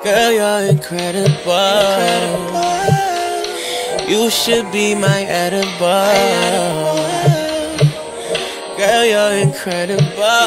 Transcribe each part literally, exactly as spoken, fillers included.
Girl, you're incredible. You should be my edible. Girl, you're incredible.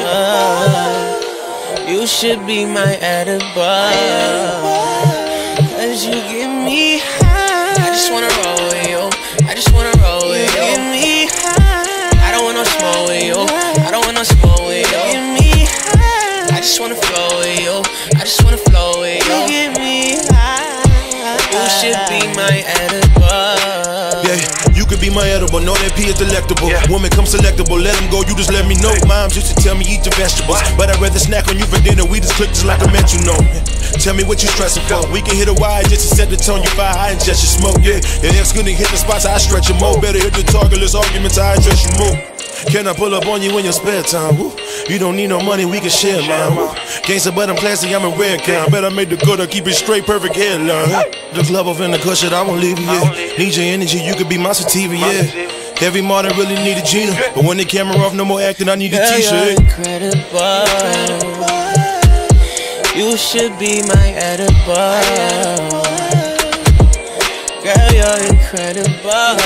You should be my edible. Cause you get me high. I just wanna roll with you. I just wanna roll with you. Get me high. I don't want no smoke with you. I don't want no smoke with you. Get me high. I just wanna flow with you. I just wanna flow with you. Get me high. You should be my edible. Yeah, you could be my edible, know that P is delectable. Yeah. Woman come selectable, let him go, you just let me know. Moms used to tell me eat your vegetables, what? But I'd rather snack on you for dinner. We just click just like a metronome. Tell me what you stressing for. We can hit a wide just to set the tone. You fire, I ingest your smoke. Yeah, and it's gonna hit the spots, I stretch you more. Better hit the target, let's arguments, I address you more. Can I pull up on you in your spare time? Woo. You don't need no money, we can share, man. Gangsta, but I'm classy, I'm a red count. Bet I made the good, I keep it straight, perfect headline. The glove off in the cushion, I won't leave you, yeah. Need your energy, you could be my sativa, yeah. Every modern really need a Gina, but when the camera off, no more acting, I need a t-shirt. Incredible. You should be my edible. Girl, you're incredible.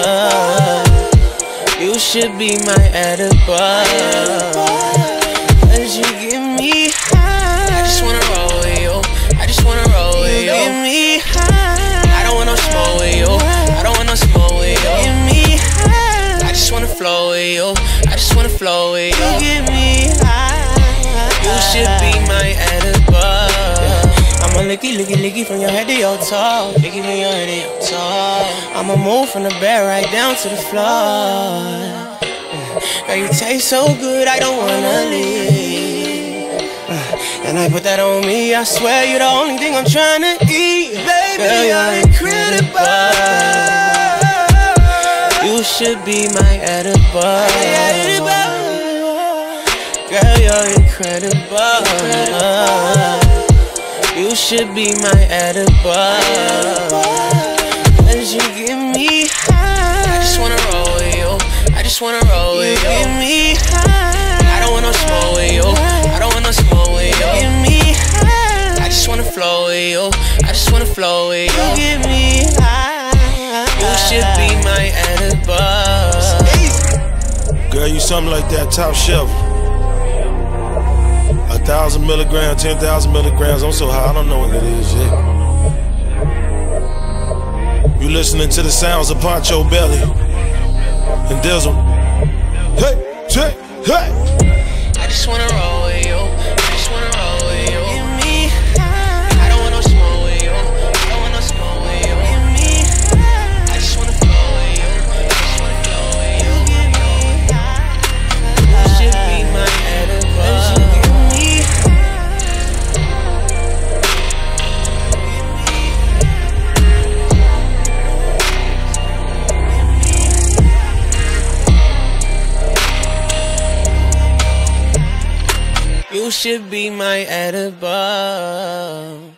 You should be my edible. Cause you get me high. I just wanna roll with you. I just wanna roll with you. Get me high. I don't want no smoke with you. I don't want no smoke with you. Get me high. I just wanna flow with you. I just wanna flow with you. Get me high. You should be my edible. I'ma licky, licky, licky from your head to your toe. Licky from your head to your toe. I'ma move from the bed right down to the floor. Girl, you taste so good, I don't wanna leave. And I put that on me, I swear you're the only thing I'm trying to eat. Baby, girl, you're incredible. You should be my edible. Girl, you're incredible. You should be my edible. Cause you get me high. I just wanna roll with you. I just wanna roll with you. Get me high. I don't want no smoke with you. I don't want no smoke with you. Get me high. I just wanna flow with you. I just wanna flow with you. Get me high. You should be my edible. Girl, you something like that, top shelf. A thousand milligrams, ten thousand milligrams. I'm so high, I don't know what it is yet. You listening to the sounds of Poncho Belly and Dizzle. Hey, hey, hey. I just wanna roll with you. I just wanna roll with you. Get me high. I don't want no smoke with you. I don't want no smoke with you. Get me high. I just wanna flow with you. I just wanna flow with you. Get me high. You should be my edible. You should be my edible.